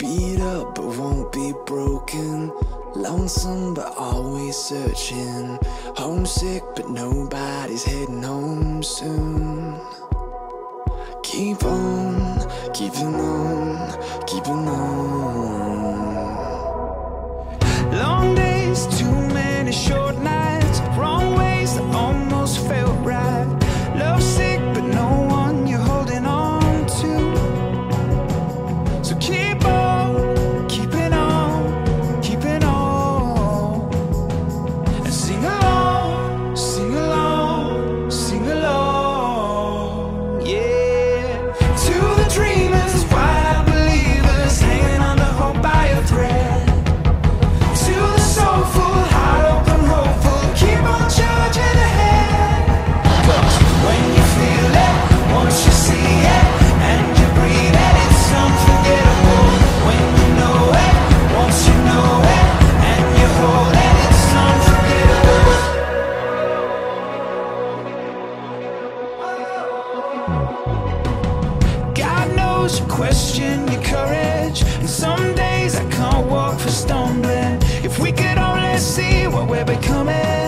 beat up but won't be broken. Lonesome but always searching. Homesick but nobody's heading home soon. Keep on, keeping on, keeping on. Long days, too many short nights. Wrong ways that almost felt right. Love sick but no one you're holding on to. So keep on, keeping on, keeping on. And sing along, sing along, sing along, yeah. To the dreamers, wild believers, hanging on to hope by a thread. To the soulful, heart open, hopeful, keep on charging ahead. 'Cause when you feel it, once you see it, and you breathe it, it's unforgettable. When you know it, once you know it, and you hold it, it's unforgettable. God knows you question your courage, and some days I can't walk for stumbling. If we could only see what we're becoming.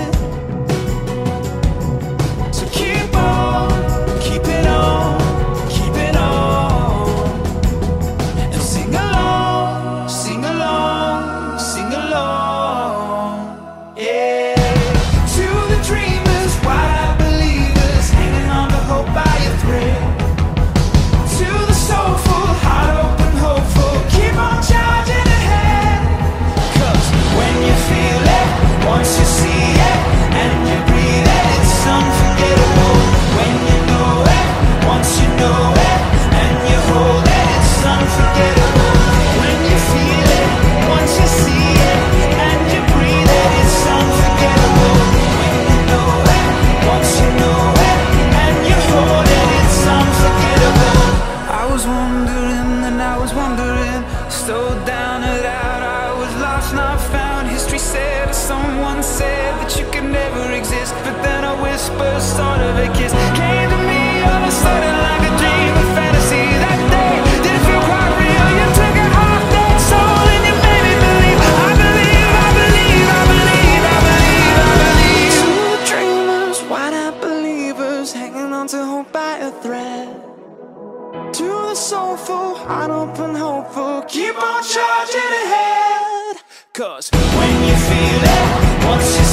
So keep on, keep it on, keep it on. And sing along, sing along, sing along, yeah. To the dreamers, wild believers, hanging on to hope by a thread. To the soulful, heart open, hopeful, keep on charging ahead. 'Cause when you feel it, once you see it, and you breathe it, it's unforgettable. When you know it, once you know it, and you hold it, it's unforgettable. When you feel it, once you see it, and you breathe it, it's unforgettable. When you know it, once you know it, and you hold it, it's unforgettable. I was wondering and I was wondering, slowed down and out, I was lost, not found. History said, or someone said, that you could never exist. But then a whisper, sort of a kiss, came to me all of a sudden like a dream, a fantasy. That day didn't feel quite real. You took a half-dead soul and you made me believe. I believe, I believe, I believe, I believe, I believe. To the dreamers, wide-eyed believers, hanging on to hope by a thread. To the soulful, heart open, hopeful, keep on charging ahead. 'Cause when you feel it, once you